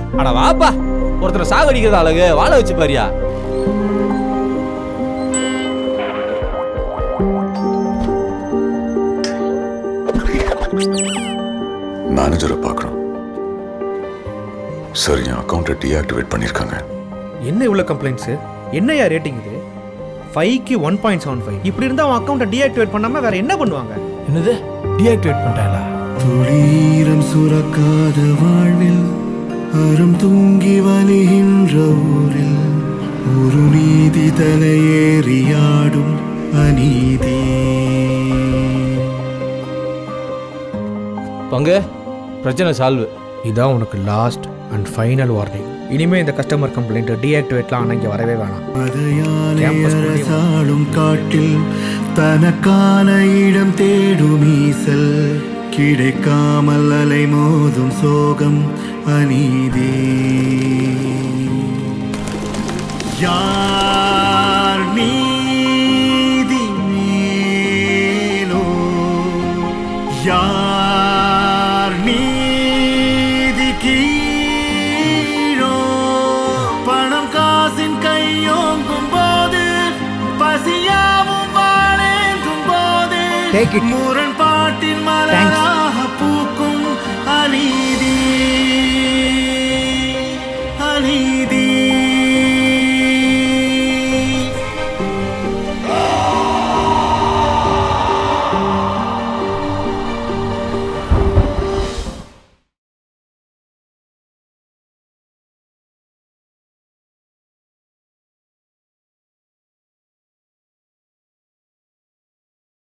அட வாப்பா, ஒருத்தரை சாகடிக்கிறது அழகு, வாழ வச்சு பாரியா. மேனேஜரை பார்க்கணும் சார். என் அக்கௌண்ட்டை டீஆக்டிவேட் பண்ணியிருக்காங்க. என்ன இவ்வளோ கம்ப்ளைண்ட்ஸு? என்னையா ரேட்டிங் இது? 5க்கு 1.75. இப்படி இருந்தால் அவன் அக்கௌண்ட்டை டீஆக்டிவேட் பண்ணாமல் வேற என்ன பண்ணுவாங்க? என்னது டீஆக்டிவேட் பண்ணிட்டாங்களா? துளீரம் சுரக்காத வாழ்வில் அறம் தூங்கி வலிகின்ற ஊரில் ஒரு நீதி தலையேறியாடும் அநீதி. பங்கு பிரச்சனை சால்வ். இதான் உனக்கு லாஸ்ட் அண்ட் ஃபைனல் வார்னிங். இனிமேல் இந்த கஸ்டமர் கம்ப்ளைண்ட்டை டீஆக்டிவேட்லாம் ஆனால் இங்கே வரவே வேணாம். அதையாலும் காட்டில் தனக்கான இடம் தேடும் ஈசல் கிடைக்காமல் அலை மோதும் சோகம் அநீதி. யார் நீதி மீனோ யார் நீதி கீழோ பணம் காசின் கையோங்கும் போது பசியாவும் வாழேந்தும் போது